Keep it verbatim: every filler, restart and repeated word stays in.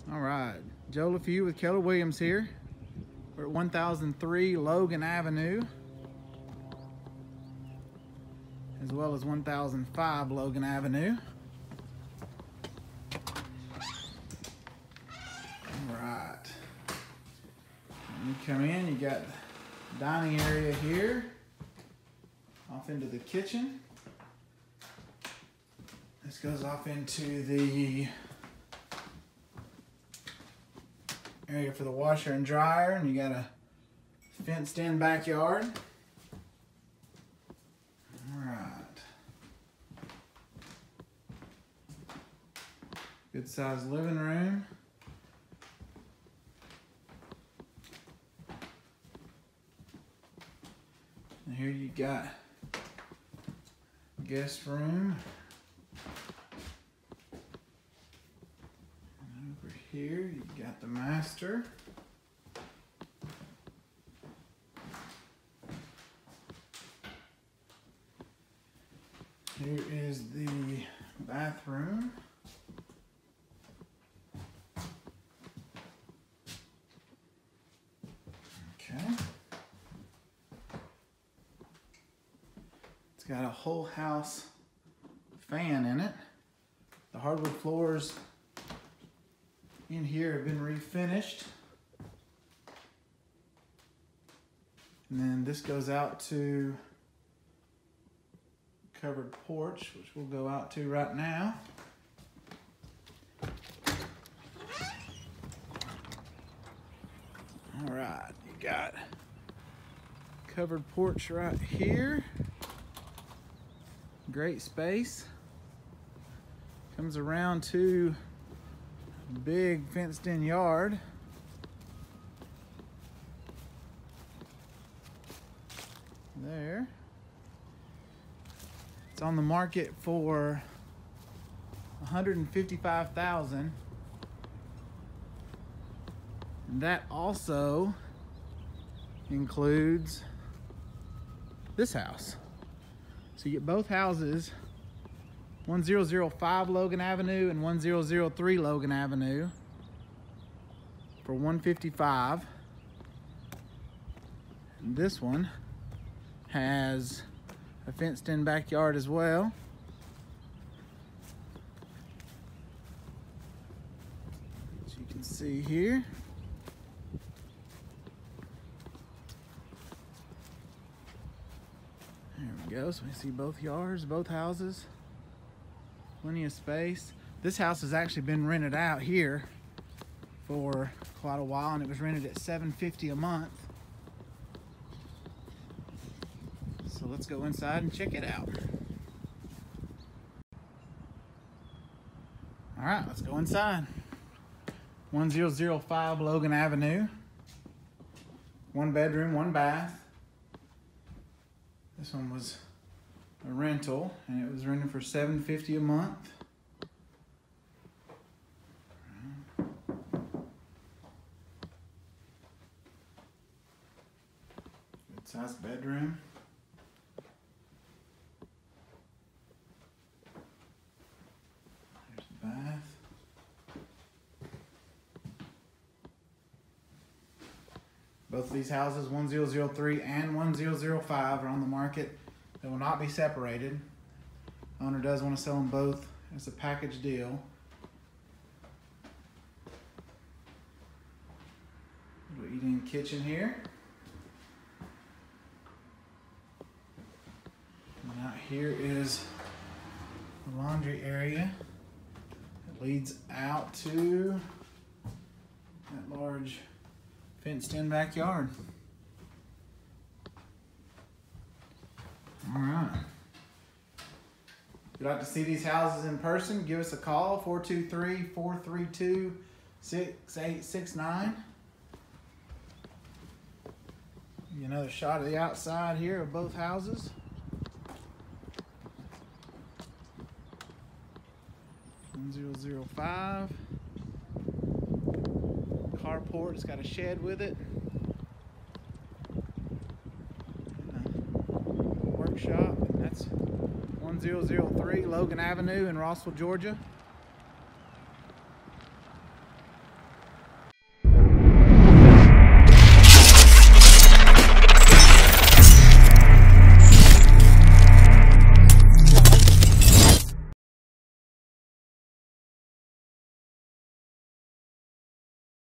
All right, Joe LaFew with Keller Williams here. We're at one thousand three Logan Avenue, as well as one thousand five Logan Avenue. All right, when you come in, you got the dining area here, off into the kitchen. This goes off into the area for the washer and dryer, and you got a fenced in backyard. All right. Good sized living room. And here you got guest room. Here you got the master. Here is the bathroom. Okay. It's got a whole house fan in it. The hardwood floors in here have been refinished. And then this goes out to covered porch, which we'll go out to right now. All right, you got covered porch right here. Great space. Comes around to big fenced in yard. There. It's on the market for one hundred fifty-five thousand dollars. And that also includes this house. So you get both houses, one thousand five Logan Avenue and one thousand three Logan Avenue, for one hundred fifty-five thousand dollars. And this one has a fenced in backyard as well. As you can see here. There we go, so we see both yards, both houses. Plenty of space. This house has actually been rented out here for quite a while, and it was rented at seven fifty a month. So let's go inside and check it out. All right, let's go inside. one thousand five Logan Avenue. One bedroom, one bath. This one was a rental, and it was rented for seven fifty a month. Good sized bedroom. There's the bath. Both of these houses, one thousand three and one thousand five, are on the market. They will not be separated. Owner does want to sell them both as a package deal. Little eating kitchen here. And out here is the laundry area. It leads out to that large fenced-in backyard. All right. If you'd like to see these houses in person, give us a call, four two three, four three two, six eight six nine. Another shot of the outside here of both houses. one thousand five. Carport, it's got a shed with it. Workshop, and that's one thousand three Logan Avenue in Rossville, Georgia.